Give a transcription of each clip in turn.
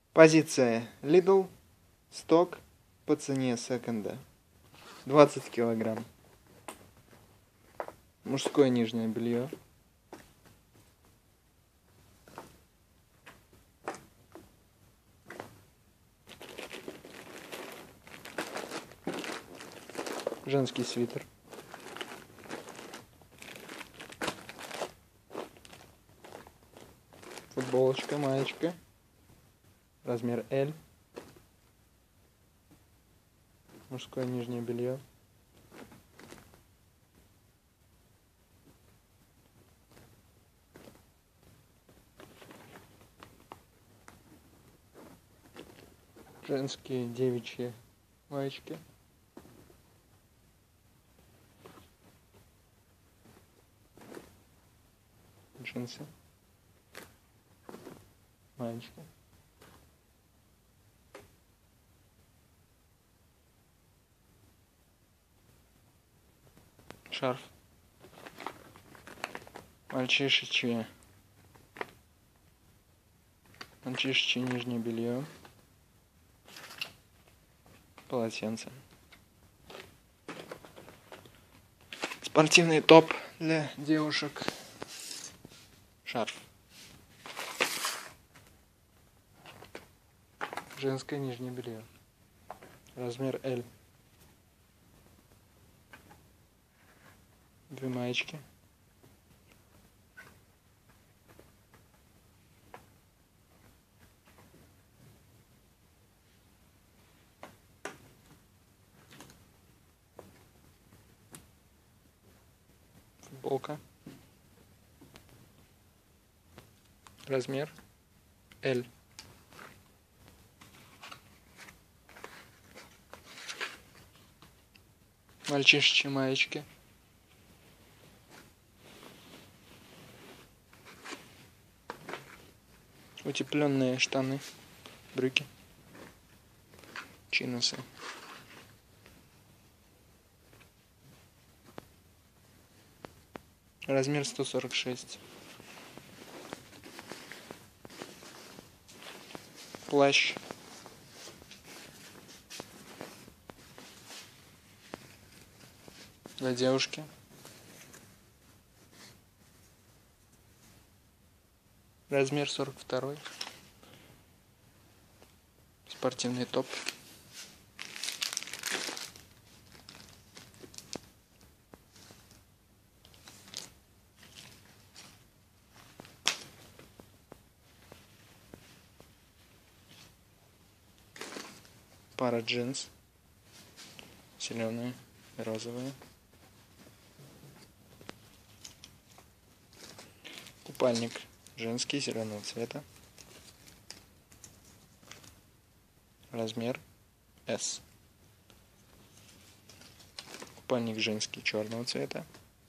Позиция Lidl, сток по цене секонда. 20 килограмм. Мужское нижнее белье. Женский свитер. Футболочка, маечка. Размер L. Мужское нижнее белье. Женские девичьи маечки. Джинсы. Маечка. Шарф. Мальчишечье нижнее белье. Полотенце. Спортивный топ для девушек. Шарф. Женское нижнее белье. Размер L. Две маечки. Футболка. Размер L. Мальчишечьи маечки. Утепленные штаны, брюки, чиносы. Размер 146. Плащ. Для девушки. Размер 42. Спортивный топ. Пара джинс. Зеленые, розовые. Купальник женский, зеленого цвета. Размер S. Купальник женский, черного цвета.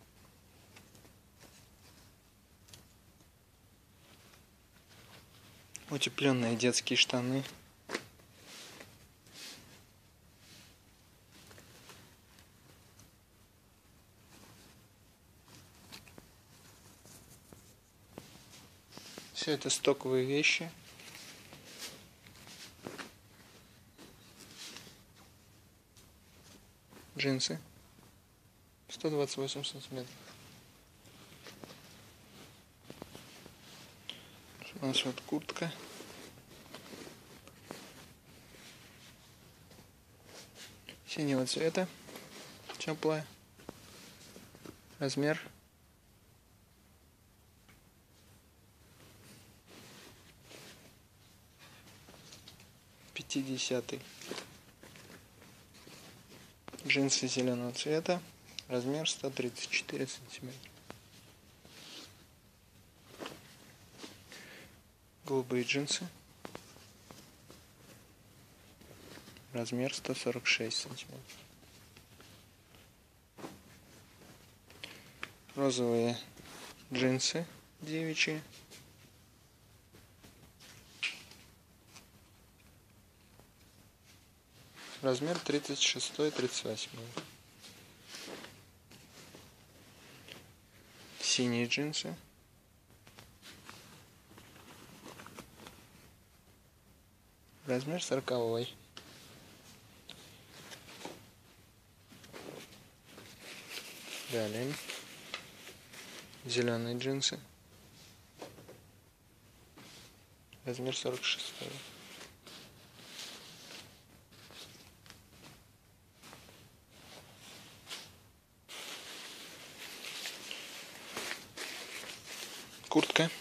Утепленные детские штаны. Все это стоковые вещи. Джинсы. 128 сантиметров. У нас вот куртка. Синего цвета. Теплая. Размер. Пятидесятый. Джинсы зеленого цвета. Размер 134 сантиметра. Голубые джинсы. Размер 146 сантиметров. Розовые джинсы девичьи. Размер 36-38. Синие джинсы. Размер 40. Далее. Зеленые джинсы. Размер 46. Куртка.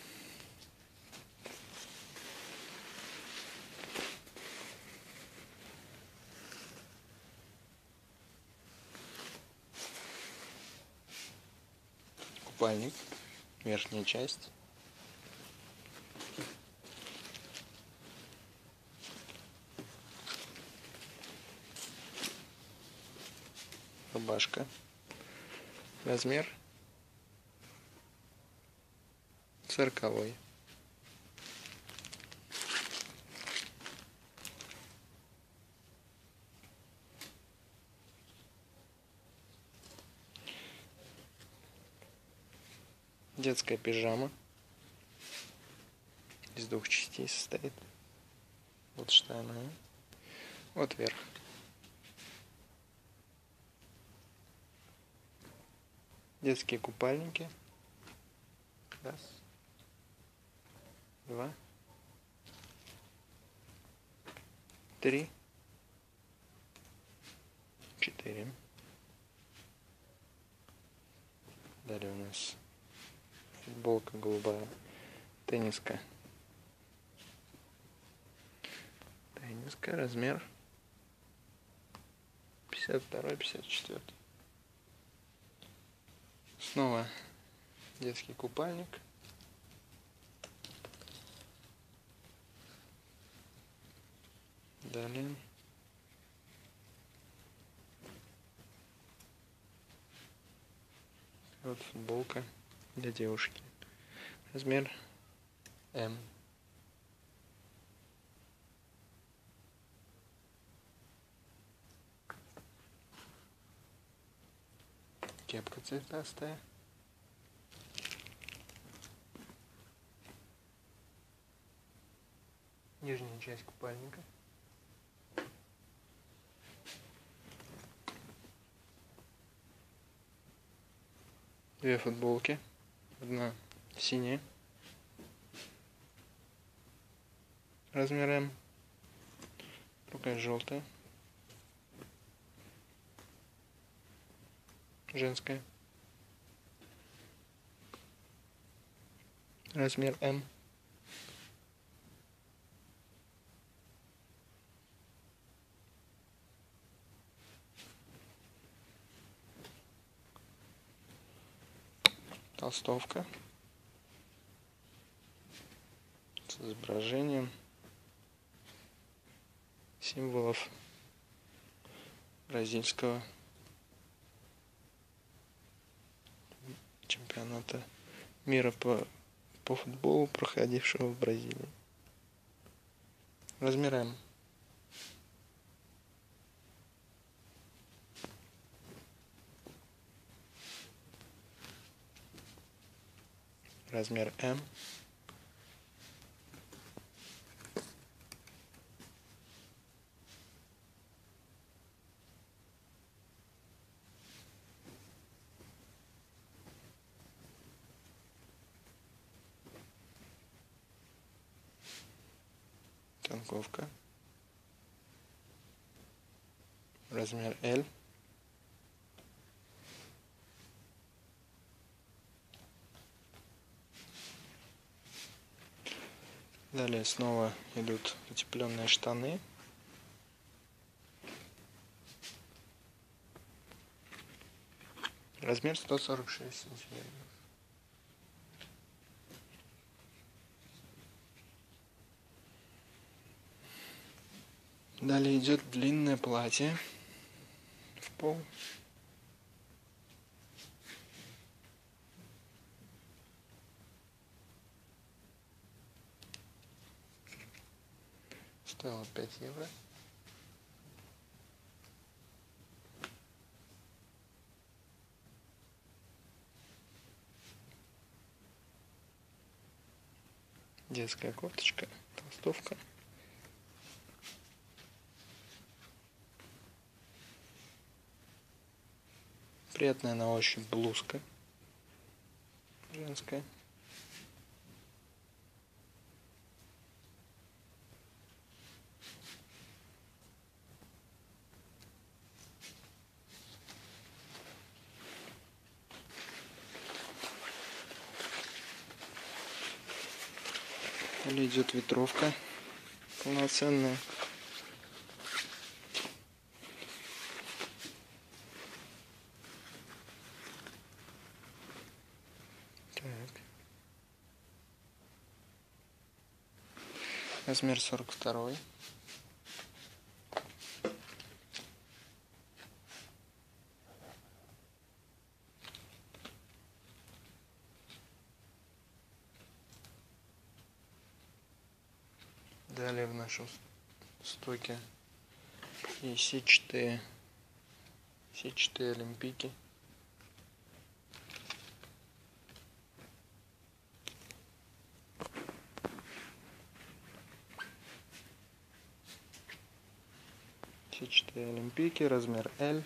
Купальник. Верхняя часть. Рубашка. Размер 40. Детская пижама. Из 2 частей состоит. Вот штаны. Вот верх. Детские купальники. Раз. 2. 3. 4. Далее у нас футболка голубая. Тенниска. Тенниска. Размер 52-54. Снова детский купальник. Далее. Вот футболка для девушки. Размер М. Кепка цветастая. Нижняя часть купальника. Две футболки. Одна синяя. Размер М. Другая желтая. Женская. Размер М. Толстовка с изображением символов бразильского чемпионата мира по футболу, проходившего в Бразилии. Размер М. Размер М. Танковка. Размер L. Далее снова идут утепленные штаны. Размер 146 сантиметров. Далее идет длинное платье в пол. Стоило 5 евро. Детская кофточка, толстовка. Приятная на ощупь блузка женская. Или идет ветровка полноценная. Так. Размер 42. Далее в нашем стоке и сетчатые олимпийки. Сетчатые олимпийки, размер L.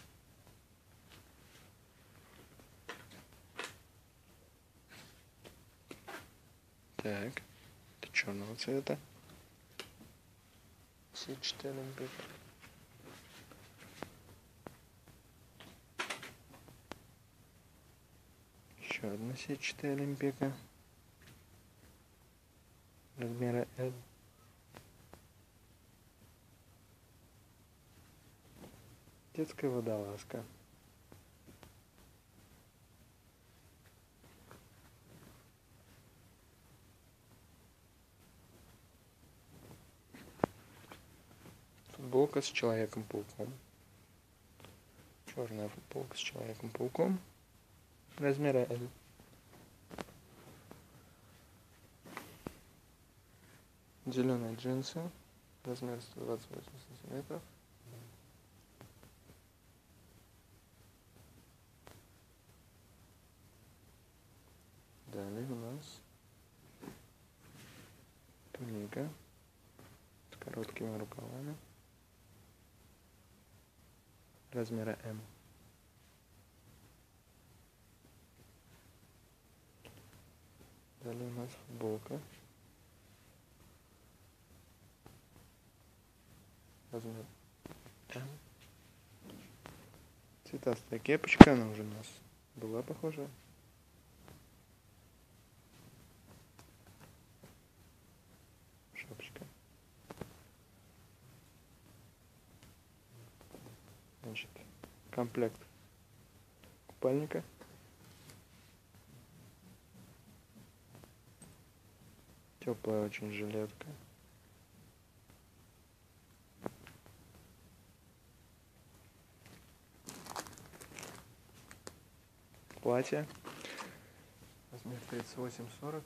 Так, это черного цвета. Сетчатая олимпийка. Еще одна сетчатая олимпийка. Размера L. Детская водолазка. Футболка с Человеком-пауком. Черная футболка с Человеком-пауком. Размера L. Зеленые джинсы. Размер 128 сантиметров. Далее у нас туника с короткими рукавами. Размера М. Далее у нас футболка. Размер М. Цветастая кепочка, она уже у нас была похожа. Шапочка. Значит, комплект купальника. Теплая очень жилетка. Платье. Размер 38-40.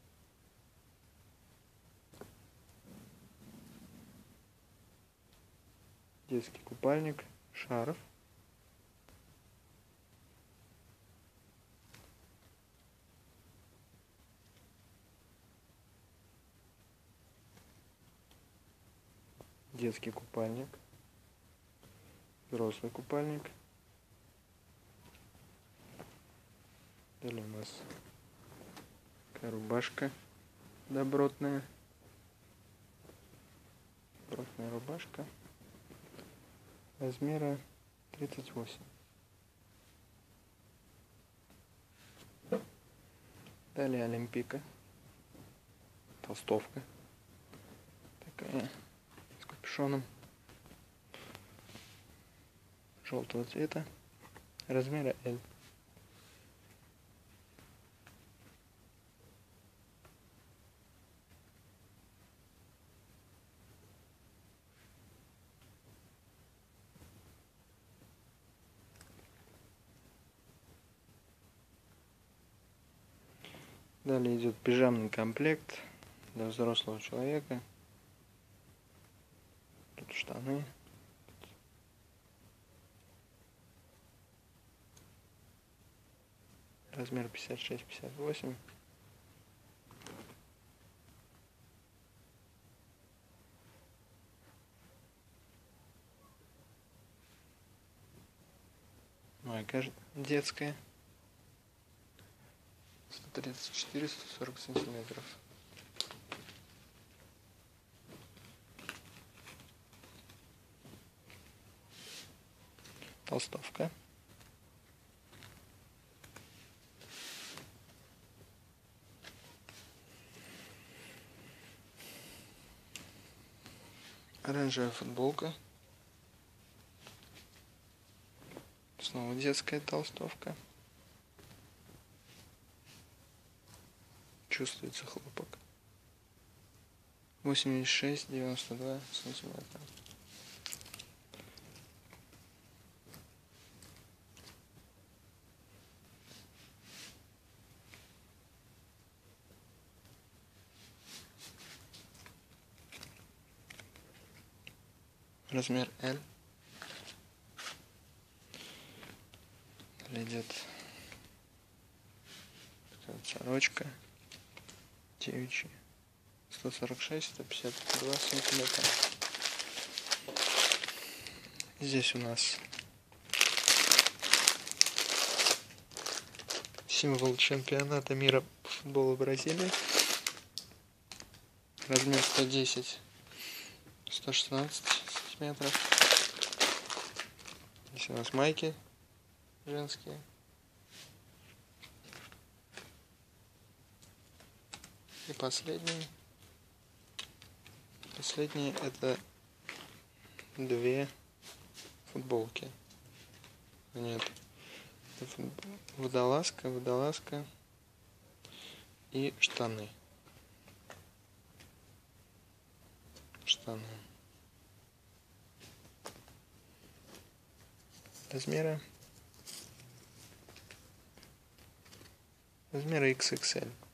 Детский купальник. Шарф. Детский купальник. Взрослый купальник. Далее у нас такая рубашка добротная. Добротная рубашка. Размера 38. Далее олимпийка. Толстовка. Такая с капюшоном. Желтого цвета. Размера L. Далее идет пижамный комплект для взрослого человека. Тут штаны. Размер 56-58. Майка детская. 134-140 сантиметров. Толстовка. Оранжевая футболка. Снова детская толстовка. Чувствуется хлопок. 86-92 сантиметра. Размер L. Идет такая вот сорочка девичья. 146-152 сантиметра. Здесь у нас символ чемпионата мира по футболу Бразилии. Размер 110-116 сантиметров. Здесь у нас майки женские. И последний это две футболки. Нет, это водолазка и штаны. Размера XXL.